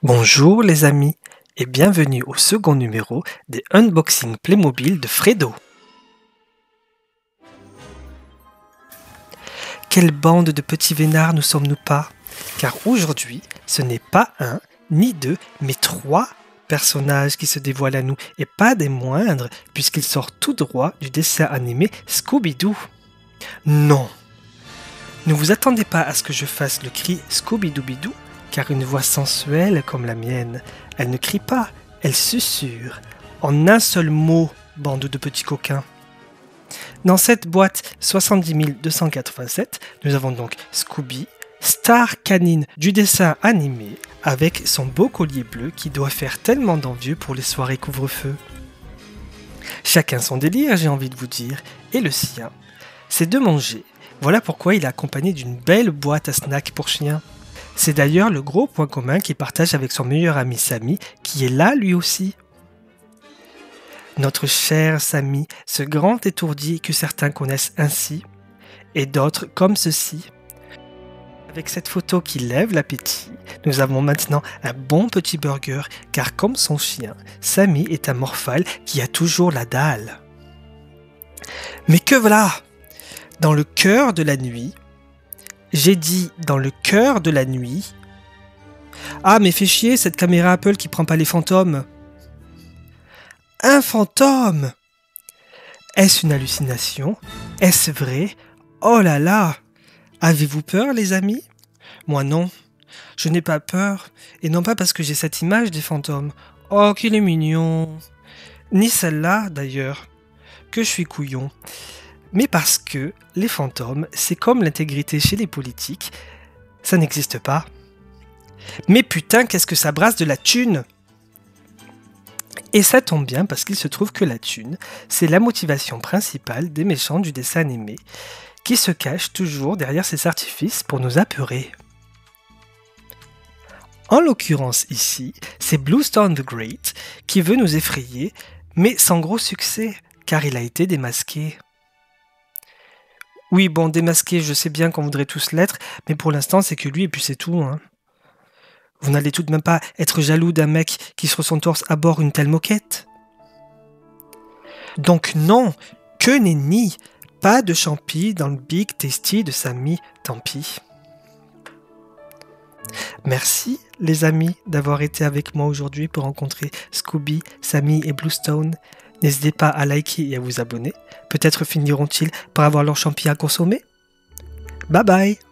Bonjour les amis et bienvenue au second numéro des Unboxing Playmobil de Fredo. Quelle bande de petits vénards ne sommes-nous pas? Car aujourd'hui, ce n'est pas un, ni deux, mais trois personnages qui se dévoilent à nous, et pas des moindres, puisqu'ils sortent tout droit du dessin animé Scooby-Doo. Non! Ne vous attendez pas à ce que je fasse le cri Scooby-Dooby-Doo, car une voix sensuelle comme la mienne, elle ne crie pas, elle susurre, en un seul mot, bande de petits coquins. Dans cette boîte 70 287, nous avons donc Scooby, star canine du dessin animé, avec son beau collier bleu qui doit faire tellement d'envieux pour les soirées couvre-feu. Chacun son délire, j'ai envie de vous dire, et le sien, c'est de manger. Voilà pourquoi il est accompagné d'une belle boîte à snacks pour chiens. C'est d'ailleurs le gros point commun qu'il partage avec son meilleur ami Sammy, qui est là lui aussi. Notre cher Sammy, ce grand étourdi que certains connaissent ainsi, et d'autres comme ceci. Avec cette photo qui lève l'appétit, nous avons maintenant un bon petit burger, car comme son chien, Sammy est un morphale qui a toujours la dalle. Mais que voilà! Dans le cœur de la nuit, j'ai dit dans le cœur de la nuit. Ah, mais fais chier cette caméra Apple qui prend pas les fantômes. Un fantôme! Est-ce une hallucination? Est-ce vrai? Oh là là! Avez-vous peur, les amis? Moi non. Je n'ai pas peur. Et non pas parce que j'ai cette image des fantômes. Oh, qu'il est mignon! Ni celle-là, d'ailleurs. Que je suis couillon. Mais parce que les fantômes, c'est comme l'intégrité chez les politiques, ça n'existe pas. Mais putain, qu'est-ce que ça brasse de la thune! Et ça tombe bien parce qu'il se trouve que la thune, c'est la motivation principale des méchants du dessin animé, qui se cachent toujours derrière ces artifices pour nous apeurer. En l'occurrence ici, c'est Bluestone the Great qui veut nous effrayer, mais sans gros succès, car il a été démasqué. Oui, bon, démasqué, je sais bien qu'on voudrait tous l'être, mais pour l'instant, c'est que lui et puis c'est tout. Hein. Vous n'allez tout de même pas être jaloux d'un mec qui se son torse à bord une telle moquette? Donc non, que nenni, pas de champi dans le Big Tasty de Sammy, tant pis. Merci les amis d'avoir été avec moi aujourd'hui pour rencontrer Scooby, Sammy et Bluestone. N'hésitez pas à liker et à vous abonner. Peut-être finiront-ils par avoir leur champi à consommer. Bye bye!